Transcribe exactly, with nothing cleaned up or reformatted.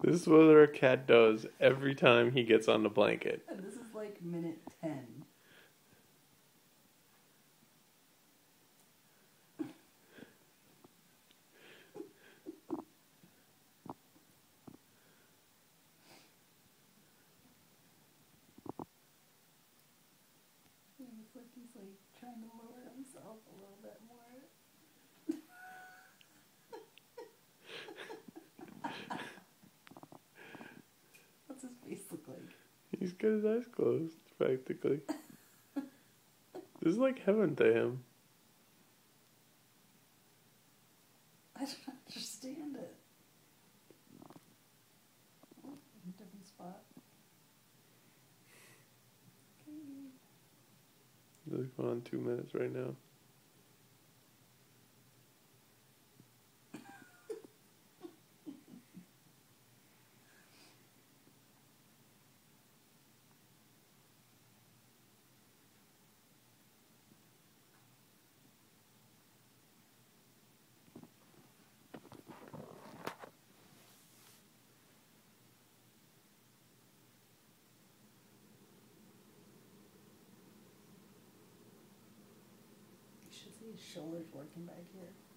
This is what our cat does every time he gets on the blanket. And this is like minute ten. It's like he's like trying to lower himself a little bit more. What's his face look like? He's got his eyes closed, practically. This is like heaven to him. I don't understand it. Oh, different spot. Okay. They're going on two minutes right now. You should see his shoulders working back here.